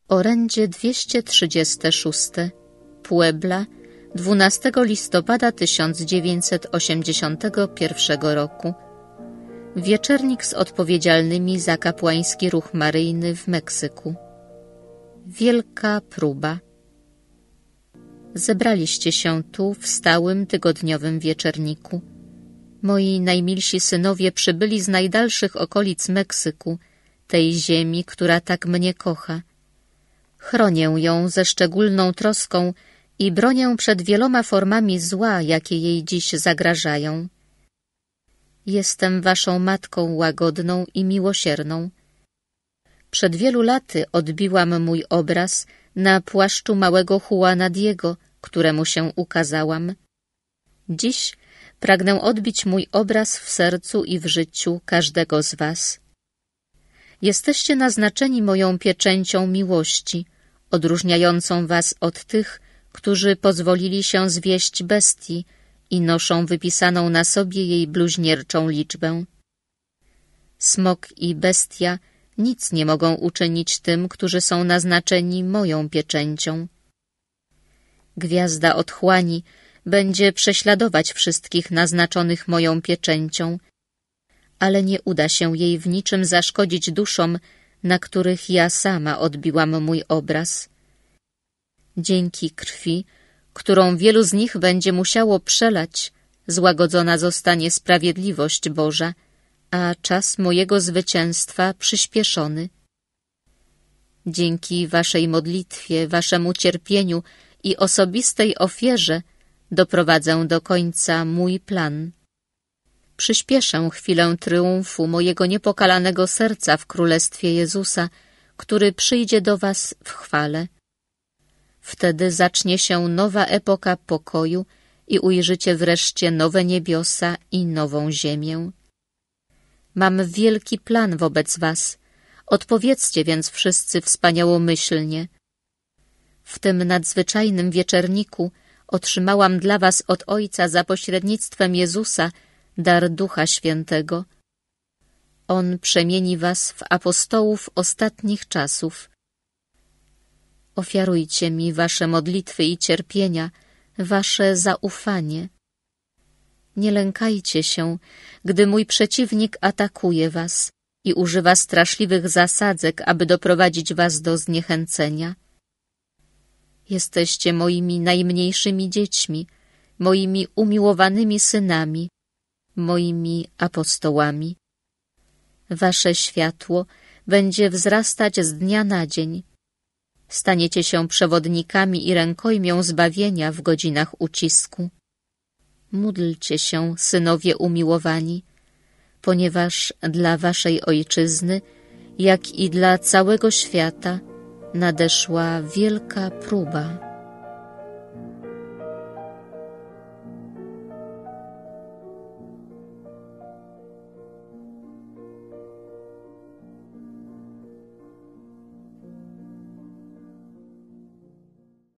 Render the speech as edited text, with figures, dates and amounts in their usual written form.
Orędzie 236. Puebla, 12 listopada 1981 roku. Wieczernik z odpowiedzialnymi za kapłański ruch maryjny w Meksyku. Wielka próba. Zebraliście się tu w stałym tygodniowym wieczerniku. Moi najmilsi synowie przybyli z najdalszych okolic Meksyku, tej ziemi, która tak mnie kocha. Chronię ją ze szczególną troską i bronię przed wieloma formami zła, jakie jej dziś zagrażają. Jestem waszą matką łagodną i miłosierną. Przed wielu laty odbiłam mój obraz na płaszczu małego Juana Diego, któremu się ukazałam. Dziś pragnę odbić mój obraz w sercu i w życiu każdego z was. Jesteście naznaczeni moją pieczęcią miłości, odróżniającą was od tych, którzy pozwolili się zwieść bestii i noszą wypisaną na sobie jej bluźnierczą liczbę. Smok i bestia nic nie mogą uczynić tym, którzy są naznaczeni moją pieczęcią. Gwiazda otchłani będzie prześladować wszystkich naznaczonych moją pieczęcią, ale nie uda się jej w niczym zaszkodzić duszom, na których ja sama odbiłam mój obraz. Dzięki krwi, którą wielu z nich będzie musiało przelać, złagodzona zostanie sprawiedliwość Boża, a czas mojego zwycięstwa przyspieszony. Dzięki waszej modlitwie, waszemu cierpieniu i osobistej ofierze doprowadzę do końca mój plan. Przyspieszę chwilę triumfu mojego niepokalanego serca w Królestwie Jezusa, który przyjdzie do was w chwale. Wtedy zacznie się nowa epoka pokoju i ujrzycie wreszcie nowe niebiosa i nową ziemię. Mam wielki plan wobec was. Odpowiedzcie więc wszyscy wspaniałomyślnie. W tym nadzwyczajnym wieczerniku otrzymałam dla was od Ojca za pośrednictwem Jezusa dar Ducha Świętego. On przemieni was w apostołów ostatnich czasów. Ofiarujcie mi wasze modlitwy i cierpienia, wasze zaufanie. Nie lękajcie się, gdy mój przeciwnik atakuje was i używa straszliwych zasadzek, aby doprowadzić was do zniechęcenia. Jesteście moimi najmniejszymi dziećmi, moimi umiłowanymi synami, moimi apostołami. Wasze światło będzie wzrastać z dnia na dzień. Staniecie się przewodnikami i rękojmią zbawienia w godzinach ucisku. Módlcie się, synowie umiłowani, ponieważ dla waszej ojczyzny, jak i dla całego świata nadeszła wielka próba.